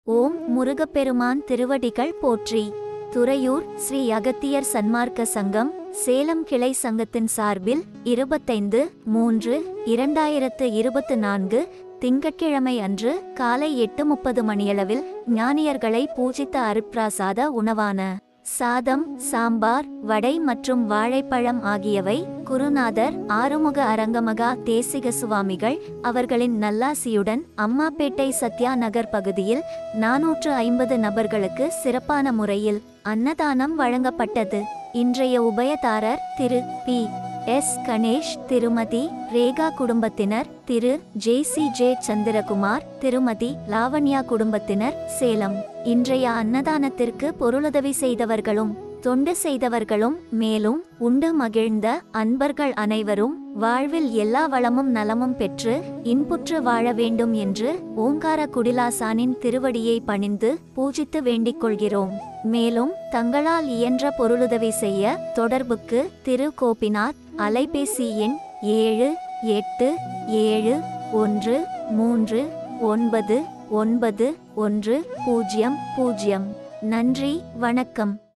ஓம் முருகப்பெருமான் திருவடிகள் போற்றி. துறையூர் ஸ்ரீ அகத்தியர் சன்மார்க்க சங்கம் சேலம் கிளை சங்கத்தின் சார்பில் 25/3/2024 திங்கட்கிழமை அன்று காலை 8:30 மணியளவில் ஞானியர்களை பூஜித்த அருட்பிரசாத உணவான சாதம், சாம்பார், வடை மற்றும் வாழைப்பழம் ஆகியவை குருநாதர் ஆறுமுக அரங்கமகா தேசிக சுவாமிகள் அவர்களின் நல்லாசியுடன் அம்மாப்பேட்டை சத்யா நகர் பகுதியில் 450 நபர்களுக்கு சிறப்பான முறையில் அன்னதானம் வழங்கப்பட்டது. இன்றைய உபயதாரர் திரு பி. எஸ். கணேஷ், திருமதி ரேகா குடும்பத்தினர், திரு ஜே. சந்திரகுமார், திருமதி லாவண்யா குடும்பத்தினர், சேலம். இன்றைய அன்னதானத்திற்கு பொருளுதவி செய்தவர்களும் தொண்டு செய்தவர்களும் மேலும் உண்டு மகிழ்ந்த அன்பர்கள் அனைவரும் வாழ்வில் எல்லா வளமும் நலமும் பெற்று இன்புற்று வாழ வேண்டும் என்று ஓங்கார குடிலாசானின் திருவடியை பணிந்து பூஜித்து வேண்டிக் கொள்கிறோம். மேலும் தங்களால் இயன்ற பொருளுதவி செய்ய தொடர்புக்கு திரு கோபிநாத், அலைபேசி எண் 7877133990. நன்றி, வணக்கம்.